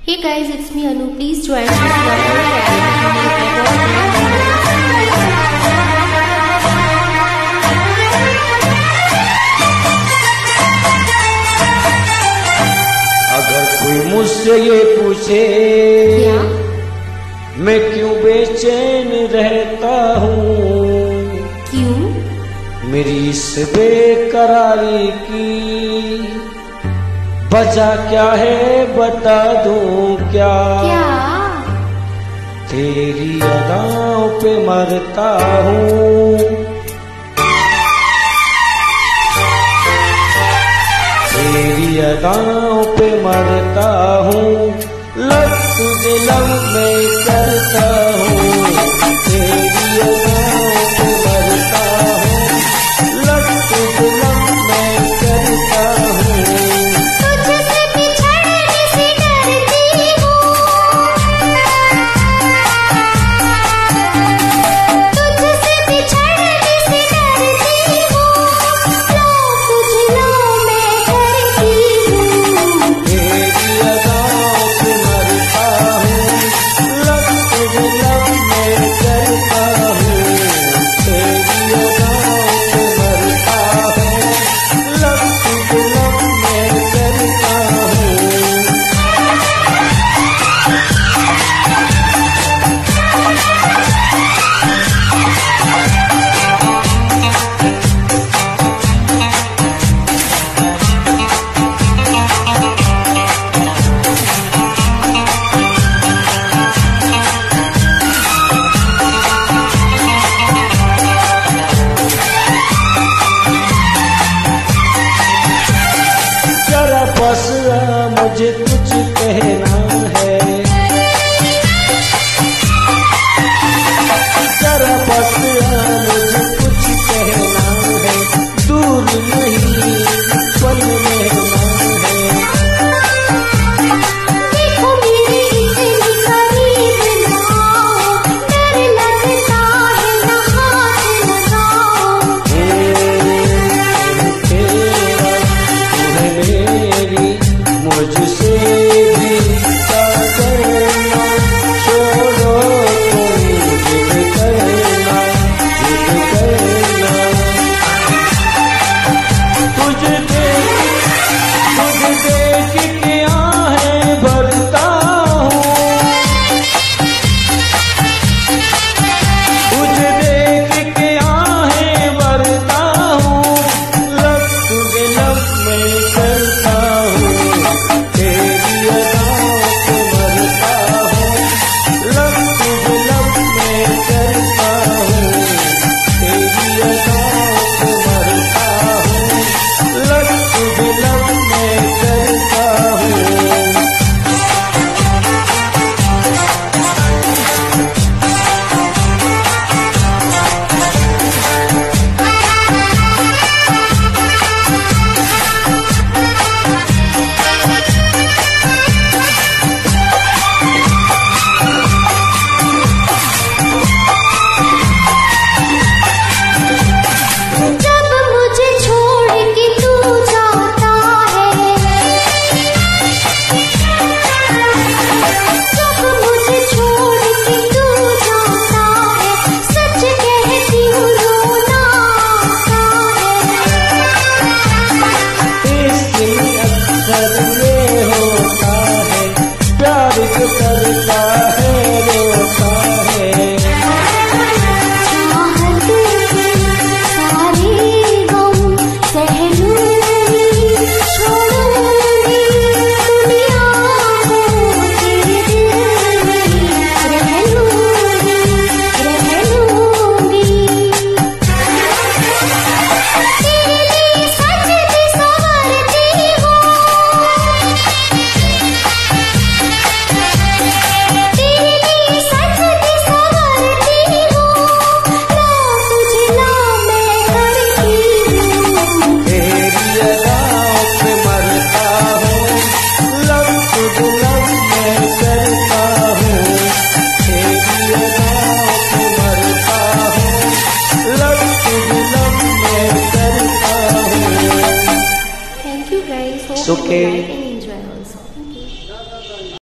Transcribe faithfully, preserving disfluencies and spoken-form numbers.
Hey guys, it's me Anu. Please join me. अगर कोई मुझसे ये पूछे क्या मैं क्यों बेचैन रहता हूँ, क्यों मेरी इस बेकरारी की वजह क्या है बता दूं क्या, क्या तेरी अदाओं पे मरता हूँ, तेरी अदाओं पे मरता हूँ, लग तुझे लव में करता हूँ, तेरी अदाओं पे मरता हूँ, लग तुझे लव में करता हूँ। तुझसे बिछड़ने से डरती हूँ, तुझसे बिछड़ने से डरती हूँ, लो तुझ लो मैं करती हूँ। तेरी अदाओं पे मरता हूँ, लग तुझे लव में करता हूँ, तेरी अदाओं पे मरता हूँ, लग तुझे लव में करता हूँ। जरा बस आ, मुझे कुछ कहना है, जरा बस आ, मुझे कुछ कहना है, दूर नहीं पल रहना है। देखो मेरे इतनी करीब ना आओ, डर लगता है ना हाथ लगाओ। तेरा तू है मेरी, मुझसे भी करना, छोड़ो तुम जिद करना, जिद करना, तुझे देख तुझे देख के आहें भरता हूँ, तुझे देख के आहें भरता हूँ, लग तुझे लव में करता हूँ, तेरी अदाओं पे मरता हूँ, लग तुझे लव में करता हूँ, तेरी अदाओं पे मरता हूँ, लग तुझे लव में करता हूँ। जब मुझे छोड़ के तू जाता है, जब मुझे छोड़ के तू जाता है, सच कहती हूँ रोना आता है। इश्क में अक्सर ये होता है, प्यार जो करता है रोता है। चाहत के सारे गम सह लूंगी, छोड़ूंगी दुनिया को, तेरे दिल में रह लूंगी, रह लूंगी। तेरे लिए सजती संवरती हूँ, तेरे लिए सजती संवरती हूँ, लो तुझे लो मैं करती हूँ। तेरी अदाओं पे मरता हूँ, लव तुझे लव में करता हूँ, तेरी अदाओं पे मरता हूँ, लव तुझे लव में करता हूँ। Thank you guys. Hope It's okay. you like and enjoy also. Thank you.